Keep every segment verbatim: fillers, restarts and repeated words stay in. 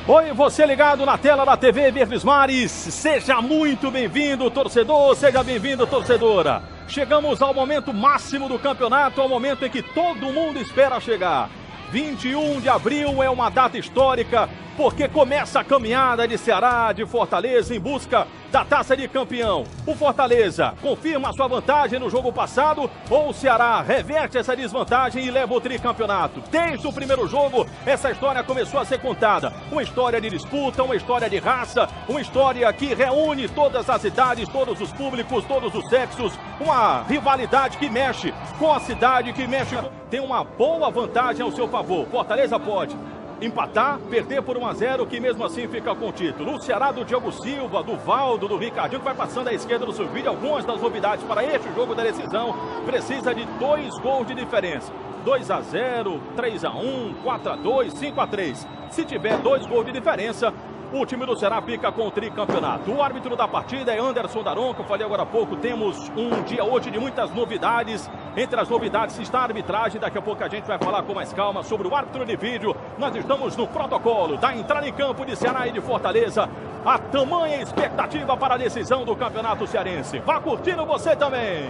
Oi, você ligado na tela da T V Verdes Mares, seja muito bem-vindo, torcedor, seja bem-vindo, torcedora. Chegamos ao momento máximo do campeonato, ao momento em que todo mundo espera chegar. vinte e um de abril é uma data histórica, porque começa a caminhada de Ceará, de Fortaleza, em busca da Taça de Campeão. O Fortaleza confirma a sua vantagem no jogo passado, ou o Ceará reverte essa desvantagem e leva o tricampeonato. Desde o primeiro jogo, essa história começou a ser contada. Uma história de disputa, uma história de raça, uma história que reúne todas as idades, todos os públicos, todos os sexos. Uma rivalidade que mexe com a cidade, que mexe... Tem uma boa vantagem ao seu favor. Fortaleza pode empatar, perder por um a zero, que mesmo assim fica com o título. O Ceará do Diogo Silva, do Valdo, do Ricardinho, que vai passando à esquerda do seu vídeo. Algumas das novidades para este jogo da decisão. Precisa de dois gols de diferença. dois a zero, três a um, quatro a dois, cinco a três. Se tiver dois gols de diferença, o time do Ceará fica com o tricampeonato. O árbitro da partida é Anderson Daronco. Eu falei agora há pouco, temos um dia hoje de muitas novidades. Entre as novidades está a arbitragem. Daqui a pouco a gente vai falar com mais calma sobre o árbitro de vídeo. Nós estamos no protocolo da entrada em campo de Ceará e de Fortaleza. A tamanha expectativa para a decisão do Campeonato Cearense. Vá curtindo você também.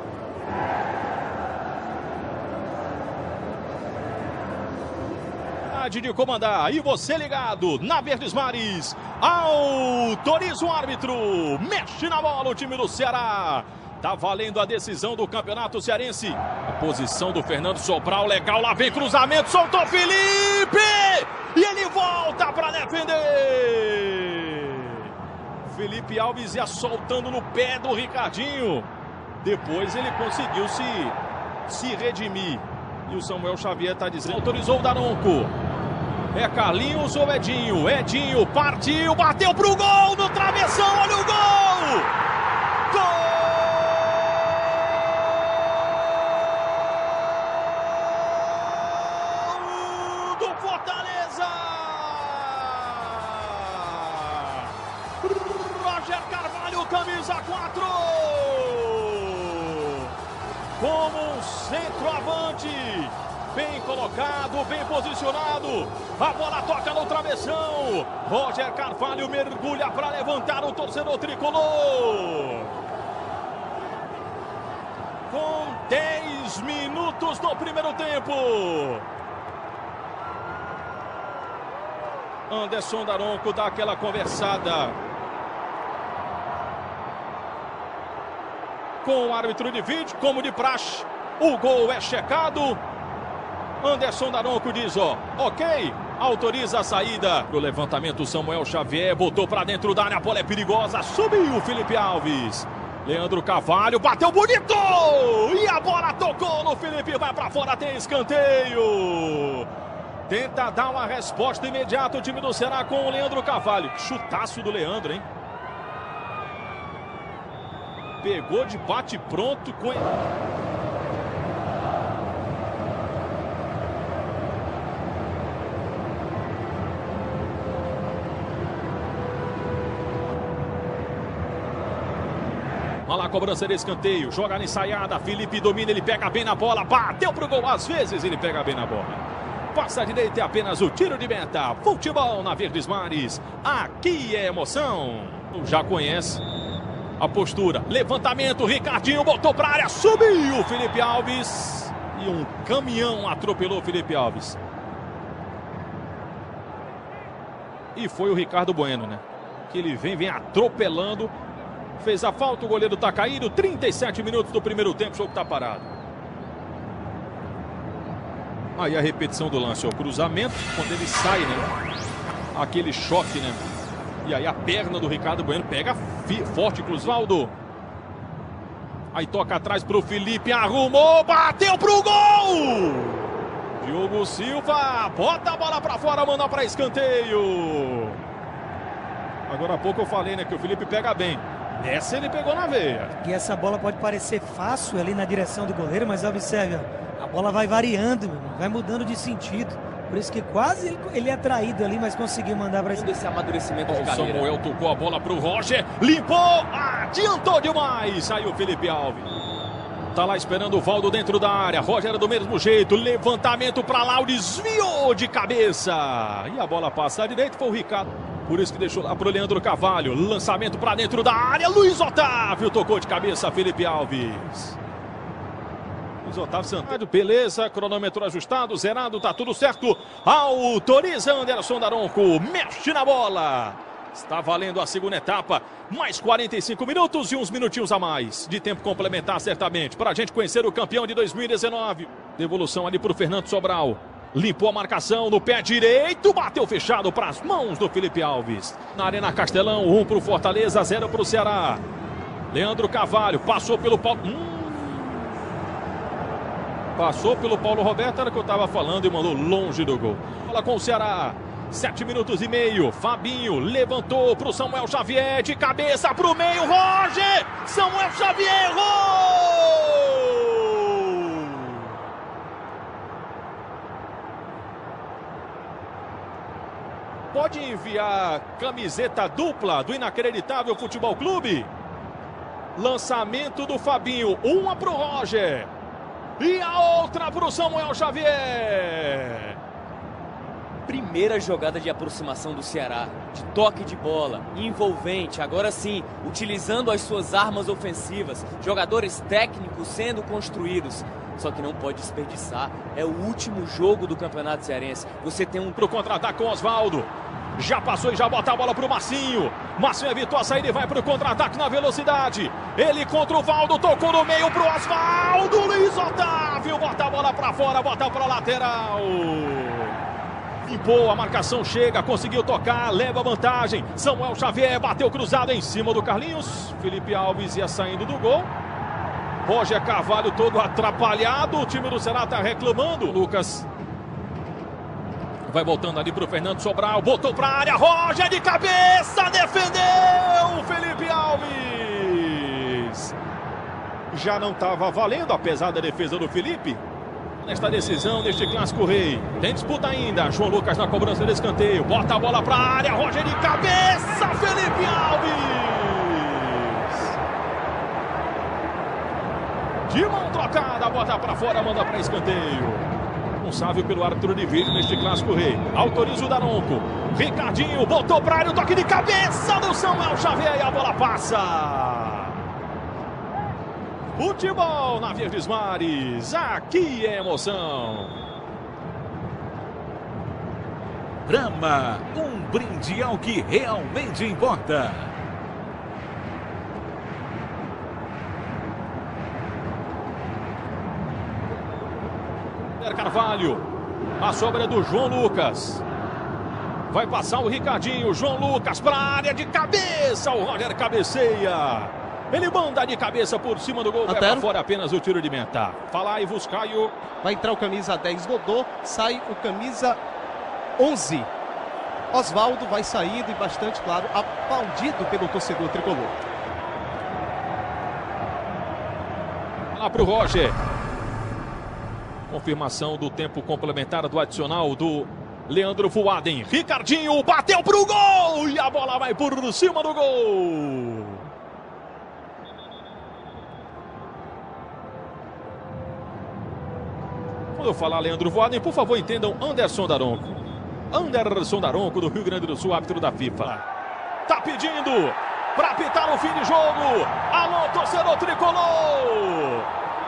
De comandar, e você ligado na Verdes Mares, autoriza o árbitro, mexe na bola o time do Ceará, tá valendo a decisão do Campeonato Cearense. A posição do Fernando Sobral, legal, lá vem cruzamento, soltou Felipe, e ele volta para defender. Felipe Alves ia soltando no pé do Ricardinho, depois ele conseguiu se, se redimir, e o Samuel Xavier tá dizendo, autorizou o Daronco. É Carlinhos ou Edinho? Edinho partiu, bateu pro gol no travessão, olha o gol! Gol do Fortaleza! Roger Carvalho, camisa quatro! Como um centroavante! Bem colocado, bem posicionado. A bola toca no travessão. Roger Carvalho mergulha para levantar o torcedor tricolor. Com dez minutos do primeiro tempo. Anderson Daronco dá aquela conversada com o árbitro de vídeo, como de praxe. O gol é checado. Anderson Daronco diz, ó, ok, autoriza a saída. O levantamento, Samuel Xavier botou pra dentro da área, a bola é perigosa, subiu o Felipe Alves. Leandro Carvalho bateu bonito e a bola tocou no Felipe, vai pra fora, tem escanteio. Tenta dar uma resposta imediata o time do Ceará com o Leandro Carvalho. Chutaço do Leandro, hein? Pegou de bate pronto com... Olha lá a cobrança de escanteio, joga na ensaiada, Felipe domina, ele pega bem na bola, bateu pro gol, às vezes ele pega bem na bola. Passa a direita, é apenas o tiro de meta, futebol na Verdes Mares, aqui é emoção. Já conhece a postura, levantamento, Ricardinho botou pra área, subiu Felipe Alves e um caminhão atropelou Felipe Alves. E foi o Ricardo Bueno, né? Que ele vem, vem atropelando. Fez a falta, o goleiro tá caído. trinta e sete minutos do primeiro tempo, o jogo tá parado. Aí a repetição do lance, ó, o cruzamento, quando ele sai, né? Aquele choque, né? E aí a perna do Ricardo Bueno pega forte, Cruzvaldo. Aí toca atrás pro Felipe, arrumou, bateu pro gol! Diogo Silva, bota a bola pra fora, manda pra escanteio. Agora há pouco eu falei, né, que o Felipe pega bem. Essa ele pegou na veia. E essa bola pode parecer fácil ali na direção do goleiro, mas observe, a bola vai variando, vai mudando de sentido. Por isso que quase ele, ele é traído ali, mas conseguiu mandar para esse... esse amadurecimento de o carreira. Samuel tocou a bola para o Roger, limpou, adiantou demais, saiu o Felipe Alves. Tá lá esperando o Valdo dentro da área. Roger do mesmo jeito. Levantamento para lá. O desviou de cabeça. E a bola passa à direita. Foi o Ricardo. Por isso que deixou lá pro Leandro Carvalho. Lançamento para dentro da área. Luiz Otávio tocou de cabeça. Felipe Alves. Luiz Otávio Santana. Beleza. Cronômetro ajustado. Zerado. Tá tudo certo. Autoriza Anderson Daronco. Mexe na bola. Está valendo a segunda etapa, mais quarenta e cinco minutos e uns minutinhos a mais de tempo complementar, certamente, para a gente conhecer o campeão de dois mil e dezenove. Devolução ali para o Fernando Sobral. Limpou a marcação no pé direito, bateu fechado para as mãos do Felipe Alves. Na Arena Castelão, um para o Fortaleza, zero para o Ceará. Leandro Carvalho passou pelo Paulo... Hum. Passou pelo Paulo Roberto, era o que eu estava falando e mandou longe do gol. Bola com o Ceará. Sete minutos e meio, Fabinho levantou para o Samuel Xavier, de cabeça para o meio, Roger, Samuel Xavier, gol! Pode enviar camiseta dupla do Inacreditável Futebol Clube? Lançamento do Fabinho, uma para o Roger e a outra para o Samuel Xavier. Primeira jogada de aproximação do Ceará, de toque de bola, envolvente, agora sim, utilizando as suas armas ofensivas, jogadores técnicos sendo construídos, só que não pode desperdiçar, é o último jogo do Campeonato Cearense, você tem um... Pro contra-ataque com o Osvaldo, já passou e já bota a bola pro Marcinho, Marcinho evitou a saída e vai pro contra-ataque na velocidade, ele contra o Valdo, tocou no meio pro Osvaldo, Luiz Otávio, bota a bola pra fora, bota pra lateral. Limpou, a marcação chega, conseguiu tocar, leva vantagem. Samuel Xavier bateu cruzado em cima do Carlinhos. Felipe Alves ia saindo do gol. Roger Carvalho todo atrapalhado. O time do Ceará está reclamando. Lucas vai voltando ali para o Fernando Sobral. Botou para a área. Roger de cabeça. Defendeu Felipe Alves. Já não estava valendo, apesar da defesa do Felipe. Nesta decisão, neste Clássico Rei. Tem disputa ainda. João Lucas na cobrança de escanteio. Bota a bola para a área. Roger de cabeça. Felipe Alves. De mão trocada. Bota para fora. Manda para escanteio. Responsável pelo árbitro de vídeo neste Clássico Rei. Autoriza o Daronco. Ricardinho botou para a área. O toque de cabeça do Samuel Xavier. E a bola passa. Futebol na Verdes Mares, aqui é emoção. Brahma, um brinde ao que realmente importa. Carvalho, a sobra é do João Lucas. Vai passar o Ricardinho, João Lucas para a área de cabeça, o Roger cabeceia. Ele manda de cabeça por cima do gol, vai pra fora apenas o tiro de meta. Fala aí, Buscaio. Vai entrar o camisa dez, Godô, sai o camisa onze. Osvaldo vai saindo e bastante, claro, aplaudido pelo torcedor tricolor. Lá pro Roger. Confirmação do tempo complementar do adicional do Leandro Voaden. Ricardinho bateu pro gol e a bola vai por cima do gol. Quando eu falar Leandro Voaden, por favor entendam Anderson Daronco. Anderson Daronco do Rio Grande do Sul, árbitro da FIFA. Tá pedindo para apitar o fim de jogo. Alô, torcedor tricolor.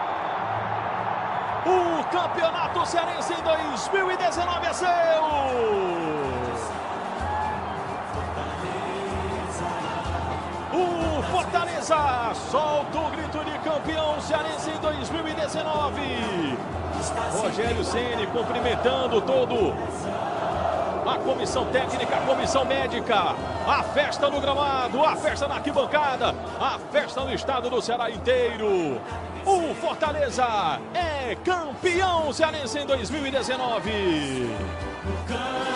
O Campeonato Cearense em dois mil e dezenove é seu. O Fortaleza solta o grito de campeão cearense em dois mil e dezenove. Rogério Ceni cumprimentando todo a comissão técnica, a comissão médica, a festa no gramado, a festa na arquibancada, a festa no estado do Ceará inteiro. O Fortaleza é campeão cearense em dois mil e dezenove.